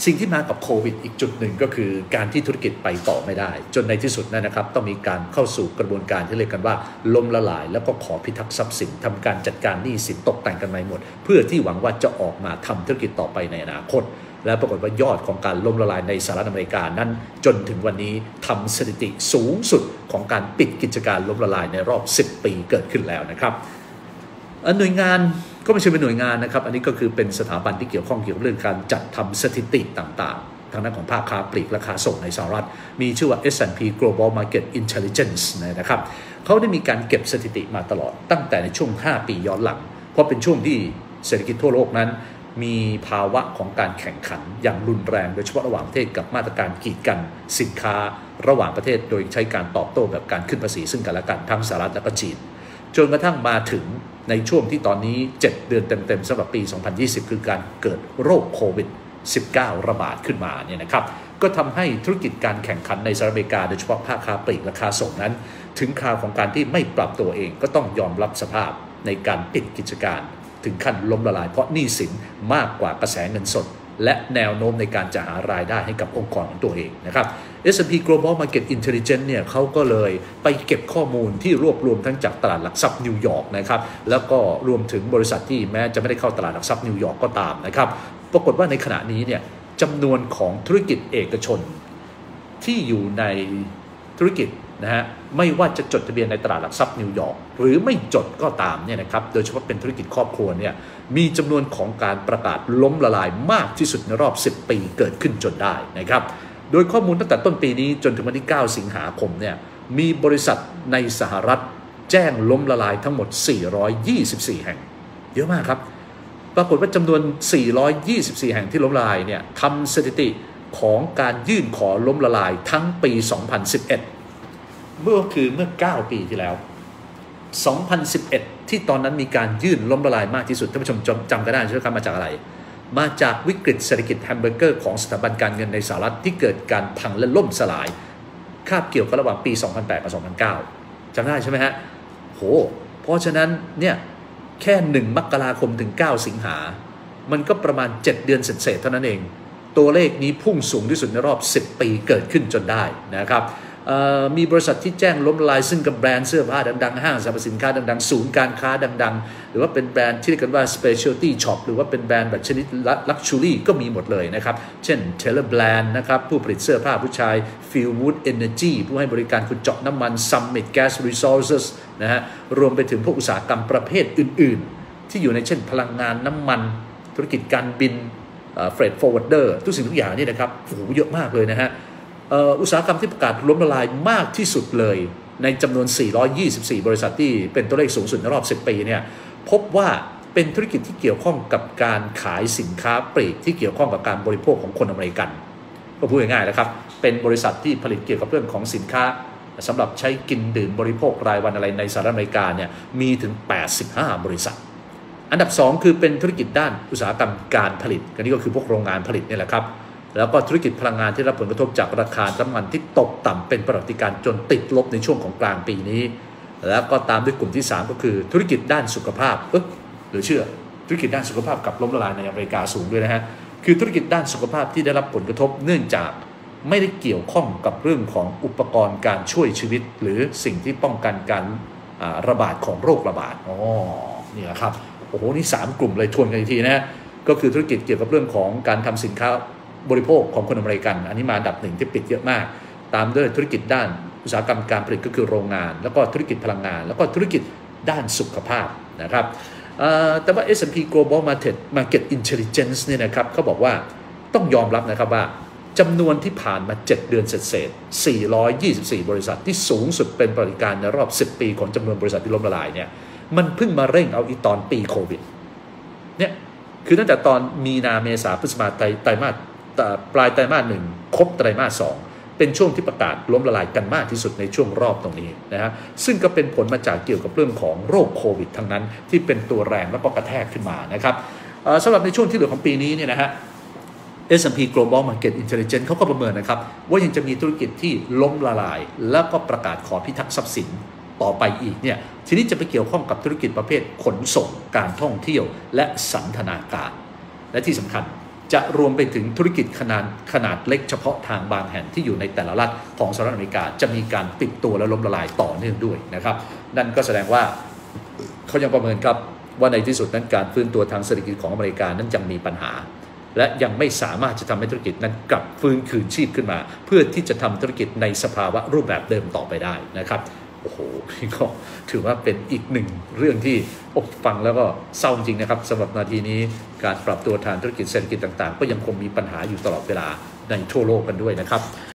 สิ่งที่มากับโควิดอีกจุดหนึ่งก็คือการที่ธุรกิจไปต่อไม่ได้จนในที่สุดนะครับต้องมีการเข้าสู่กระบวนการที่เรียกกันว่าล้มละลายแล้วก็ขอพิทักษ์ทรัพย์สินทำการจัดการหนี้สินตกแต่งกันใหม่หมดเพื่อที่หวังว่าจะออกมาทำธุรกิจต่อไปในอนาคตและปรากฏว่ายอดของการล้มละลายในสหรัฐอเมริกานั้นจนถึงวันนี้ทำสถิติสูงสุดของการปิดกิจการล้มละลายในรอบ10 ปีเกิดขึ้นแล้วนะครับหน่วยงานก็ไม่ใช่เป็นหน่วยงานนะครับอันนี้ก็คือเป็นสถาบันที่เกี่ยวข้องเกี่ยวกับเรื่องการจัดทำสถิติต่างๆทางด้านของภาคค้าปลีกและค้าส่งในสหรัฐมีชื่อว่า S&P Global Market Intelligence นะครับเขาได้มีการเก็บสถิติมาตลอดตั้งแต่ในช่วง5 ปีย้อนหลังเพราะเป็นช่วงที่เศรษฐกิจทั่วโลกนั้นมีภาวะของการแข่งขันอย่างรุนแรงโดยเฉพาะระหว่างประเทศกับมาตรการกีดกันสินค้าระหว่างประเทศโดยใช้การตอบโต้แบบการขึ้นภาษีซึ่งกันและกันทั้งสหรัฐและก็จีนจนกระทั่งมาถึงในช่วงที่ตอนนี้7 เดือนเต็มๆสำหรับปี 2020 คือการเกิดโรคโควิด -19 ระบาดขึ้นมาเนี่ยนะครับก็ทำให้ธุรกิจการแข่งขันในสหรัฐอเมริกาโดยเฉพาะภาคค้าปลีกและค้าส่งนั้นถึงคราวของการที่ไม่ปรับตัวเองก็ต้องยอมรับสภาพในการปิดกิจการถึงขั้นล้มละลายเพราะหนี้สินมากกว่ากระแสเงินสดและแนวโน้มในการจะหารายได้ให้กับองค์กรของตัวเองนะครับ S&P Global Market Intelligence เนี่ยเขาก็เลยไปเก็บข้อมูลที่รวบรวมทั้งจากตลาดหลักทรัพย์นิวยอร์กนะครับแล้วก็รวมถึงบริษัทที่แม้จะไม่ได้เข้าตลาดหลักทรัพย์นิวยอร์กก็ตามนะครับปรากฏว่าในขณะนี้เนี่ยจำนวนของธุรกิจเอกชนที่อยู่ในธุรกิจนะฮะไม่ว่าจะจดทะเบียนในตลาดหลักทรัพย์นิวยอร์กหรือไม่จดก็ตามเนี่ยนะครับโดยเฉพาะเป็นธุรกิจครอบครัวเนี่ยมีจำนวนของการประกาศล้มละลายมากที่สุดในรอบ10 ปีเกิดขึ้นจนได้นะครับโดยข้อมูลตั้งแต่ต้นปีนี้จนถึงวันที่9 สิงหาคมเนี่ยมีบริษัทในสหรัฐแจ้งล้มละลายทั้งหมด424 แห่งเยอะมากครับปรากฏว่าจำนวน424 แห่งที่ล้มละลายเนี่ยทำสถิติของการยื่นขอล้มละลายทั้งปี 2011 เมื่อ9 ปีที่แล้ว 2011 ที่ตอนนั้นมีการยื่นล้มละลายมากที่สุดท่านผู้ชมจำกันได้ใช่ไหมครับมาจากอะไรมาจากวิกฤตเศรษฐกิจแฮมเบอร์เกอร์ของสถาบันการเงินในสหรัฐที่เกิดการพังและล่มสลายคาบเกี่ยวกันระหว่างปี 2008 กับ 2009 จำได้ใช่ไหมฮะโหเพราะฉะนั้นเนี่ยแค่1 มกราคมถึง 9 สิงหามันก็ประมาณ7 เดือนเศษเท่านั้นเองตัวเลขนี้พุ่งสูงที่สุดในรอบ10 ปีเกิดขึ้นจนได้นะครับมีบริษัทที่แจ้งล้มละลายซึ่งกับแบรนด์เสื้อผ้าดังๆห้างสรรพสินค้าดังๆศูนย์การค้าดังๆหรือว่าเป็นแบรนด์ที่เรียกกันว่า specialty shop หรือว่าเป็นแบรนด์แบบชนิด luxury ก็มีหมดเลยนะครับเช่น Taylor Brand นะครับผู้ผลิตเสื้อผ้าผู้ชาย Fieldwood Energy ผู้ให้บริการขุดเจาะน้ำมัน Summit Gas Resources นะฮะรวมไปถึงพวกอุตสาหกรรมประเภทอื่นๆที่อยู่ในเช่นพลังงานน้ำมันธุรกิจการบินfreight forwarder ทุกสิ่งทุกอย่างนี่นะครับโอ้โหเยอะมากเลยนะฮะอุตสาหกรรมที่ประกาศล้มละลายมากที่สุดเลยในจำนวน424 บริษัทที่เป็นตัวเลขสูงสุดในรอบ10 ปีเนี่ยพบว่าเป็นธุรกิจที่เกี่ยวข้องกับการขายสินค้าปลีกที่เกี่ยวข้องกับการบริโภคของคนอเมริกันก็พูดง่ายๆนะครับเป็นบริษัทที่ผลิตเกี่ยวกับเรื่องของสินค้าสำหรับใช้กินดื่มบริโภครายวันอะไรในสหรัฐอเมริกาเนี่ยมีถึง85 บริษัทอันดับ2คือเป็นธุรกิจด้านอุตสาหกรรมการผลิตอันนี้ก็คือพวกโรงงานผลิตนี่แหละครับแล้วก็ธุรกิจพลังงานที่รับผลกระทบจากราคาน้ำมันที่ตกต่ำเป็นประวัติการณ์จนติดลบในช่วงของกลางปีนี้แล้วก็ตามด้วยกลุ่มที่3ก็คือธุรกิจด้านสุขภาพหรือเชื่อธุรกิจด้านสุขภาพกับล้มละลายในอเมริกาสูงด้วยนะฮะคือธุรกิจด้านสุขภาพที่ได้รับผลกระทบเนื่องจากไม่ได้เกี่ยวข้องกับเรื่องของอุปกรณ์การช่วยชีวิตหรือสิ่งที่ป้องกันการระบาดของโรคระบาดนี่แหละครับโอ้โหนี่3 กลุ่มเลยทวนกันอีกทีนะก็คือธุรกิจเกี่ยวกับเรื่องของการทำสินค้าบริโภคของคนอเมริกันอันนี้มาอันดับ1ที่ปิดเยอะมากตามด้วยธุรกิจด้านอุตสาหกรรมการผลิตก็คือโรงงานแล้วก็ธุรกิจพลังงานแล้วก็ธุรกิจด้านสุขภาพนะครับแต่ว่า S&P Global Market Intelligence เนี่ยนะครับเขาบอกว่าต้องยอมรับนะครับว่าจำนวนที่ผ่านมา7 เดือนเศษ424 บริษัทที่สูงสุดเป็นประวัติการณ์ในรอบ10 ปีของจำนวนบริษัทที่ล้มละลายเนี่ยมันเพิ่งมาเร่งเอาอีตอนปีโควิดเนี่ยคือตั้งแต่ตอนมีนาเมษาพฤษภาคมไตรมาสปลายไตรมาส 1ครบไตรมาส 2เป็นช่วงที่ประกาศล้มละลายกันมากที่สุดในช่วงรอบตรงนี้นะฮะซึ่งก็เป็นผลมาจากเกี่ยวกับเรื่องของโรคโควิดทั้งนั้นที่เป็นตัวแรงแล้วก็กระแทกขึ้นมานะครับสำหรับในช่วงที่เหลือของปีนี้เนี่ยนะฮะ S&P Global Market Intelligence เขาก็ประเมินนะครับว่ายังจะมีธุรกิจที่ล้มละลายแล้วก็ประกาศขอพิทักษ์ทรัพย์สินต่อไปอีกเนี่ยทีนี้จะไปเกี่ยวข้องกับธุรกิจประเภทขนส่งการท่องเที่ยวและสันทนาการและที่สำคัญจะรวมไปถึงธุรกิจขนาดเล็กเฉพาะทางบางแห่งที่อยู่ในแต่ละรัฐของสหรัฐอเมริกาจะมีการปิดตัวและล้มละลายต่อเนื่องด้วยนะครับนั่นก็แสดงว่าเขายังประเมินครับว่าในที่สุดนั้นการฟื้นตัวทางเศรษฐกิจของอเมริกานั้นยังมีปัญหาและยังไม่สามารถจะทำให้ธุรกิจนั้นกลับฟื้นคืนชีพขึ้นมาเพื่อที่จะทำธุรกิจในสภาวะรูปแบบเดิมต่อไปได้นะครับโอ้โหก็ถือว่าเป็นอีกหนึ่งเรื่องที่ฟังแล้วก็เศร้าจริงนะครับสำหรับนาทีนี้การปรับตัวทางธุรกิจเศรษฐกิจต่างๆก็ยังคงมีปัญหาอยู่ตลอดเวลาในทั่วโลกกันด้วยนะครับ